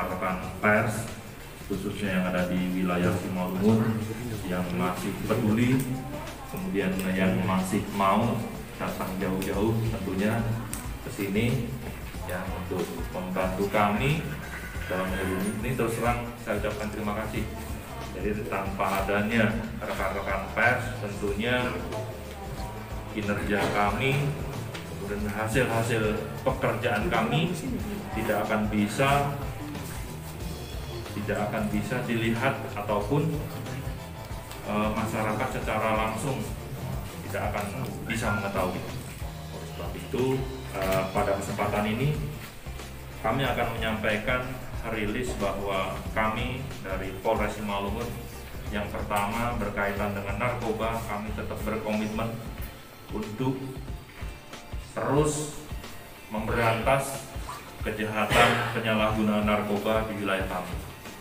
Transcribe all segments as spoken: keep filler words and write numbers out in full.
rekan-rekan pers khususnya yang ada di wilayah Simalungun yang masih peduli, kemudian yang masih mau datang jauh-jauh tentunya ke sini ya untuk membantu kami dalam hari ini. Terus terang saya ucapkan terima kasih. Jadi tanpa adanya rekan-rekan pers tentunya kinerja kami dan hasil-hasil pekerjaan kami tidak akan bisa tidak akan bisa dilihat ataupun e, masyarakat secara langsung tidak akan bisa mengetahui. Oleh sebab itu e, pada kesempatan ini kami akan menyampaikan rilis bahwa kami dari Polres Simalungun yang pertama berkaitan dengan narkoba, kami tetap berkomitmen untuk terus memberantas kejahatan penyalahgunaan narkoba di wilayah kami.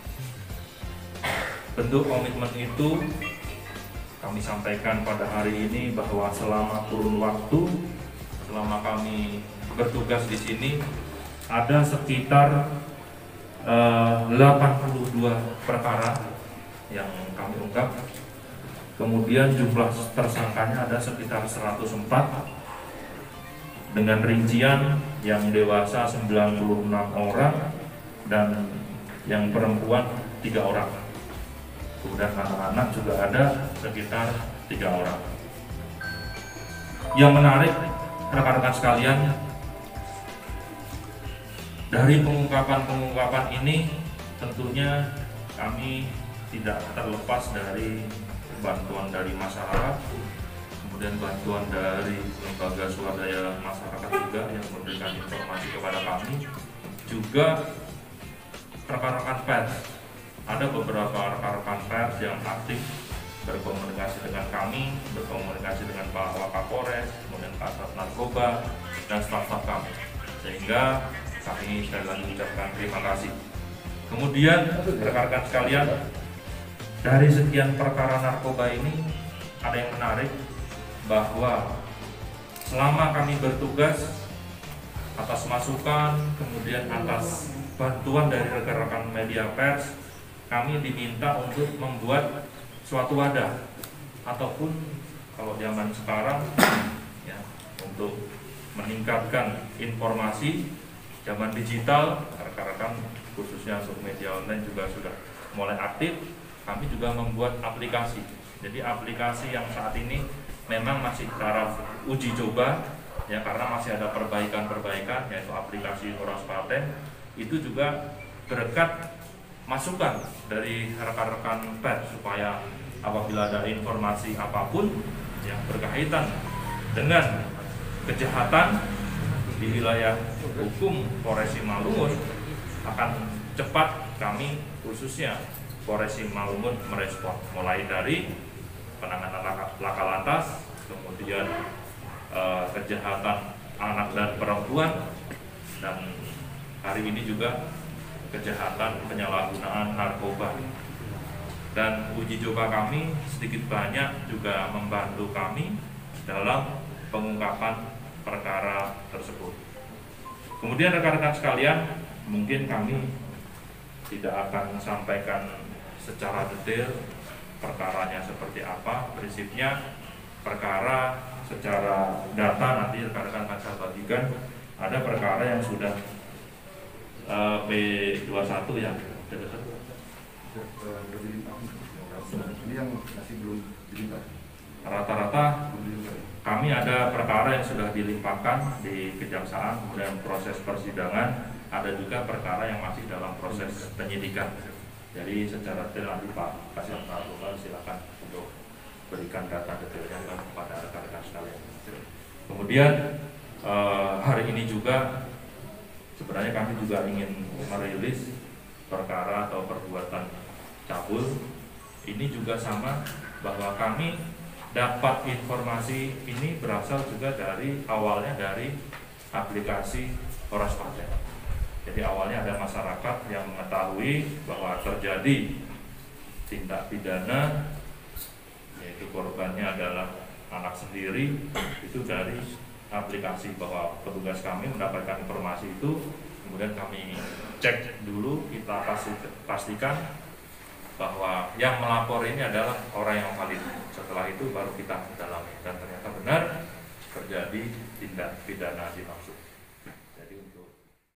Bentuk komitmen itu kami sampaikan pada hari ini bahwa selama kurun waktu, selama kami bertugas di sini, ada sekitar eh, delapan puluh dua perkara yang kami ungkap. Kemudian jumlah tersangkanya ada sekitar seratus empat dengan rincian yang dewasa sembilan puluh enam orang dan yang perempuan tiga orang. Kemudian anak-anak juga ada sekitar tiga orang. Yang menarik rekan-rekan sekalian, dari pengungkapan-pengungkapan ini tentunya kami tidak terlepas dari bantuan dari masyarakat, kemudian bantuan dari lembaga swadaya masyarakat juga yang memberikan informasi kepada kami, juga rekan-rekan pers. Ada beberapa rekan-rekan pers yang aktif berkomunikasi dengan kami, berkomunikasi dengan Pak Wakapolres, kemudian Kasat Narkoba dan staf-staf kami, sehingga kami sekali lagi ucapkan terima kasih. Kemudian rekan-rekan sekalian, dari sekian perkara narkoba ini ada yang menarik, bahwa selama kami bertugas atas masukan, kemudian atas bantuan dari rekan-rekan media pers, kami diminta untuk membuat suatu wadah ataupun kalau zaman sekarang ya, untuk meningkatkan informasi zaman digital, rekan-rekan khususnya untuk media online juga sudah mulai aktif. Kami juga membuat aplikasi. Jadi aplikasi yang saat ini memang masih taraf uji coba ya, karena masih ada perbaikan-perbaikan, yaitu aplikasi Horas Paten. Itu juga berkat masukan dari rekan-rekan pers supaya apabila ada informasi apapun yang berkaitan dengan kejahatan di wilayah hukum Polres Simalungun, akan cepat kami khususnya Polres Simalungun merespon, mulai dari penanganan laka lantas, kemudian eh, kejahatan anak dan perempuan, dan hari ini juga kejahatan penyalahgunaan narkoba. Dan uji coba kami sedikit banyak juga membantu kami dalam pengungkapan perkara tersebut. Kemudian rekan-rekan sekalian, mungkin kami tidak akan sampaikan secara detail perkaranya seperti apa. Prinsipnya perkara secara data nanti rekan-rekan akan saya bagikan. Ada perkara yang sudah uh, P dua puluh satu ya. Ini yang masih belum dilimpah. Rata-rata kami ada perkara yang sudah dilimpahkan di kejaksaan, kemudian proses persidangan, ada juga perkara yang masih dalam proses penyidikan. Jadi secara detail nanti Pak Kasat Narkoba silakan untuk berikan data detailnya kepada rekan-rekan sekalian. Kemudian eh, hari ini juga sebenarnya kami juga ingin merilis perkara atau perbuatan cabul. Ini juga sama, bahwa kami dapat informasi ini berasal juga dari awalnya dari aplikasi Horas Paten. Jadi awalnya ada masyarakat yang mengetahui bahwa terjadi tindak pidana, yaitu korbannya adalah anak sendiri, itu dari aplikasi, bahwa petugas kami mendapatkan informasi itu Kemudian kami cek dulu, kita pasti, pastikan bahwa yang melapor ini adalah orang yang valid. Setelah itu baru kita dalami, dan ternyata benar terjadi tindak pidana dimaksud.